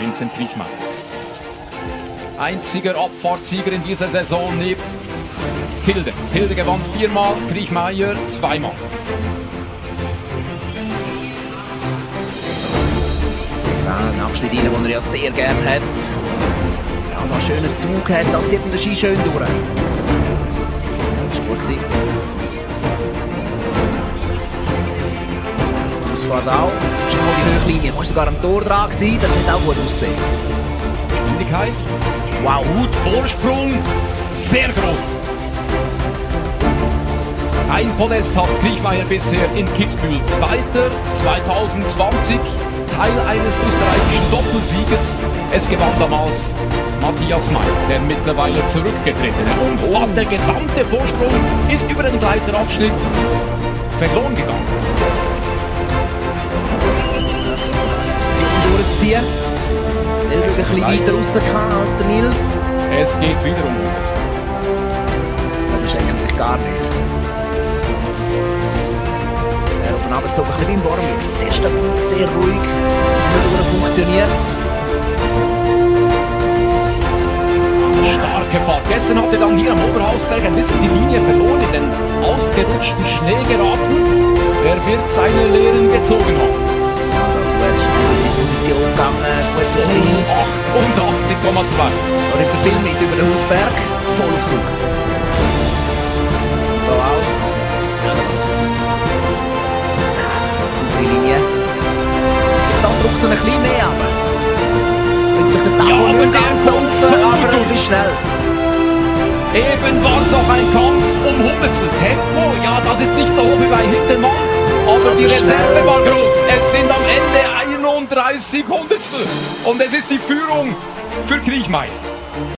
Vincent Kriechmayr. Einziger Abfahrtssieger in dieser Saison nebst Kilde. Kilde gewann 4-mal, Kriechmayr 2-mal. Ein Abschnitt rein, den er ja sehr gerne hat. Ja, da einen schönen Zug hat, dann zieht er den Ski schön durch. Das war gut. Ausfahrt auch. Schon mal die Höchlinie. War sogar am Tor dran gewesen. Das hat auch gut ausgesehen. Geschwindigkeit. Wow, gut, Vorsprung. Sehr groß. Ein Podest hat Kriechmayr bisher in Kitzbühel. Zweiter 2020. Teil eines österreichischen Doppelsieges. Es gewann damals Matthias Mayr, der mittlerweile zurückgetretene. Und fast der gesamte Vorsprung ist über den Gleiterabschnitt verloren gegangen. Durchziehen. Er ist ein bisschen weiter raus als der Nils. Es geht wieder um Hundertstel. Das schenkt sich gar nicht. Er oben runtergezogen, ein bisschen wie im Boromir. Sehr stabil, sehr ruhig. Nur funktioniert es. Starke Fahrt. Gestern hat er dann hier am Oberhausberg ein bisschen die Linie verloren, in den ausgerutschten Schnee geraten. Er wird seine Lehren gezogen haben. Ja, da ist in die Position gegangen, gutes Bild. 88,2. Da nimmt er viel mit über den Hausberg. Vollaufzug. Da auch. Super Linie. Jetzt drückt es ein bisschen mehr ab. Ja, aber der kommt so aber durch. es ist schnell. Eben war es noch ein Kampf um Hundertstel. Tempo, ja, das ist nicht so hoch wie bei Hintermann, aber die Reserve war groß. Es sind am Ende 31 Hundertstel und es ist die Führung für Kriechmayr.